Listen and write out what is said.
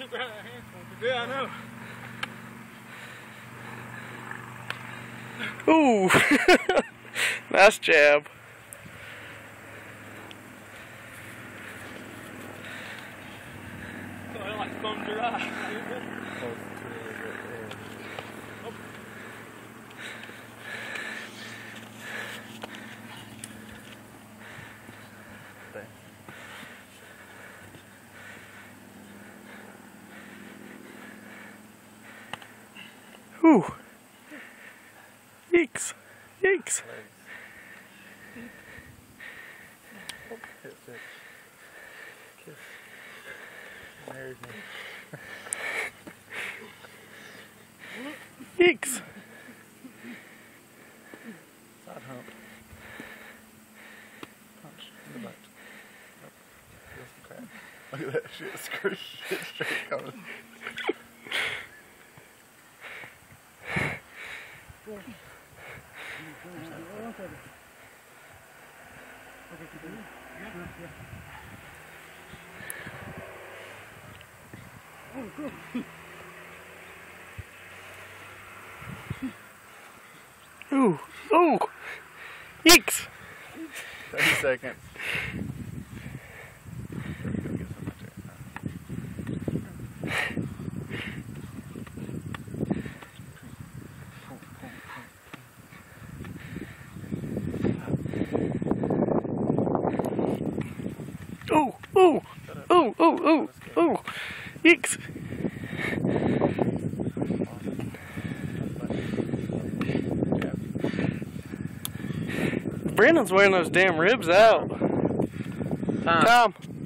took right out of hand. Yeah, I know. Ooh. Nice jab. Oh, I like thumbs your eye. Ooh. Yeeks. Yeeks. Married me. Yeeks. Side hump. Punch in the butt. Nope. Feel some crap. Look at that shit. Screw shit straight coming. Ooh. Ooh. Yeeks. 30 seconds. Ooh. Ooh. Ooh. Ooh. Ooh. Ooh. Yeeks. Brennan's wearing those damn ribs out. Time.